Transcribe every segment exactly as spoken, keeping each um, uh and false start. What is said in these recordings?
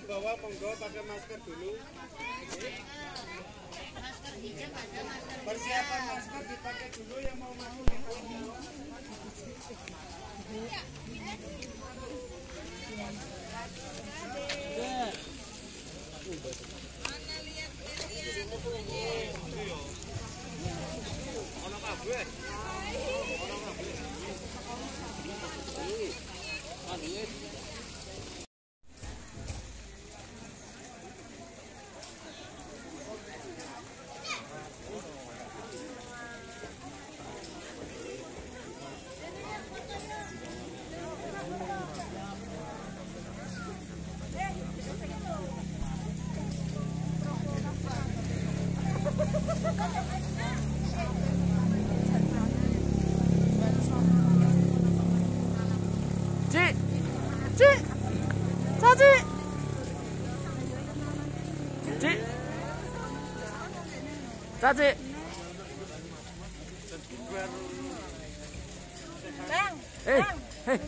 bawah monggo pakai masker dulu. Persiapan masker dipakai dulu yang mau masuk. Cik, cik, caci, cik, caci. Bang, Eh, bang. eh,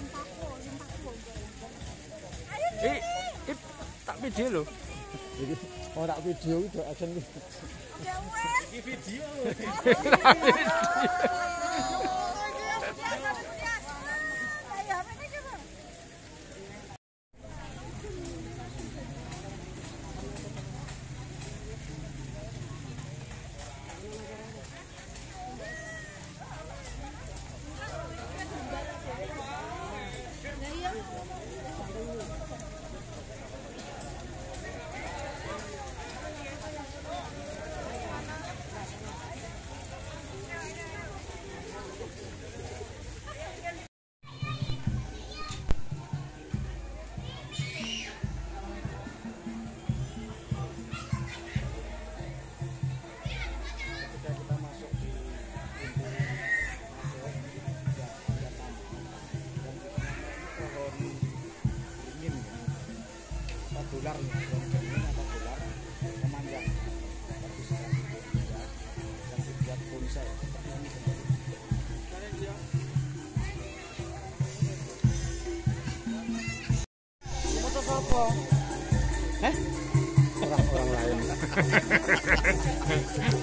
Ayo eh, eh, tak video loh. Oh, tak video itu action iki. Oke, wes. Ini video. Dolar nih, ini apa dolar memanjang bagus sekali ya, yang dibuat bonsai seperti ini kembali. Foto siapa? Eh? Orang-orang lain.